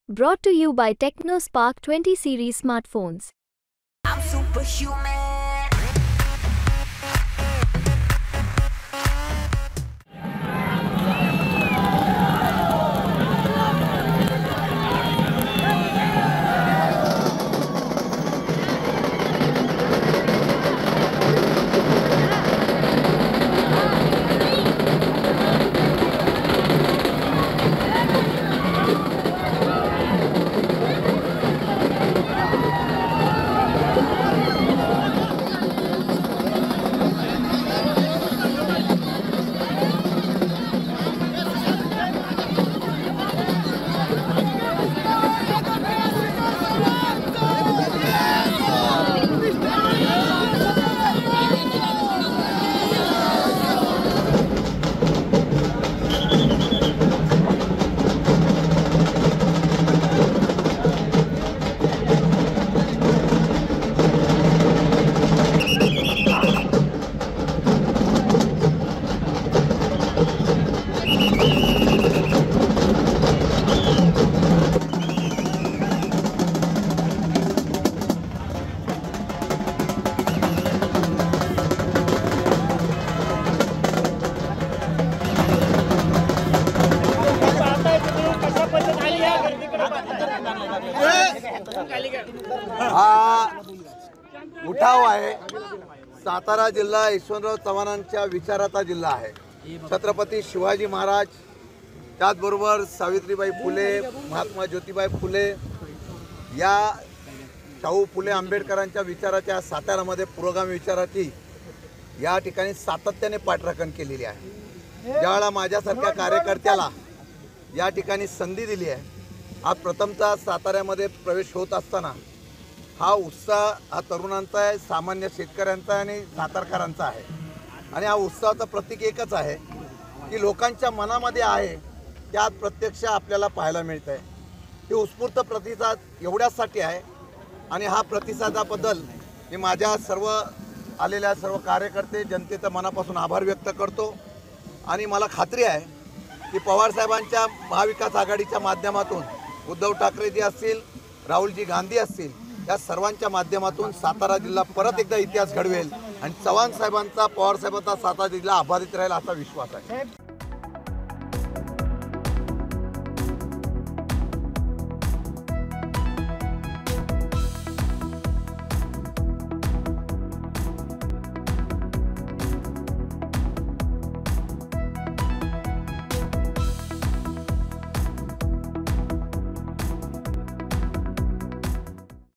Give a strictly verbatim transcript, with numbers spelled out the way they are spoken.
Brought to you by TechnoSpark twenty series smartphones. I'm superhuman. हा उठाव आहे. सातारा जिल्हा यशवंतराव चव्हाणांच्या विचाराचा जिल्हा आहे. छत्रपती शिवाजी महाराज, त्याचबरोबर सावित्रीबाई फुले, महात्मा ज्योतिबा फुले या शाहू फुले आंबेडकरांच्या विचाराच्या साताऱ्यामध्ये पुरोगामी विचाराची या ठिकाणी सातत्याने पाठराखण केलेली आहे. ज्यावेळेला माझ्यासारख्या कार्यकर्त्याला या ठिकाणी संधी दिली आहे, आज प्रथमतः साताऱ्यामध्ये प्रवेश होत असताना हा उत्साह हा तरुणांचा आहे, सामान्य शेतकऱ्यांचा आणि सातारकरांचा आहे. आणि हा उत्साहाचं प्रतीक एकच आहे की लोकांच्या मनामध्ये आहे ते आज प्रत्यक्ष आपल्याला पाहायला मिळत आहे. हे उत्स्फूर्त प्रतिसाद एवढ्यासाठी आहे आणि हा प्रतिसादाबद्दल मी माझ्या सर्व आलेल्या सर्व कार्यकर्ते जनतेचा मनापासून आभार व्यक्त करतो. आणि मला खात्री आहे की पवारसाहेबांच्या महाविकास आघाडीच्या माध्यमातून उद्धव ठाकरेजी असतील, राहुलजी गांधी असतील, या सर्वांच्या माध्यमातून सातारा जिल्हा परत एकदा इतिहास घडवेल आणि चव्हाण साहेबांचा, पवार साहेबांचा सातारा जिल्हा अबाधित राहील असा विश्वास आहे.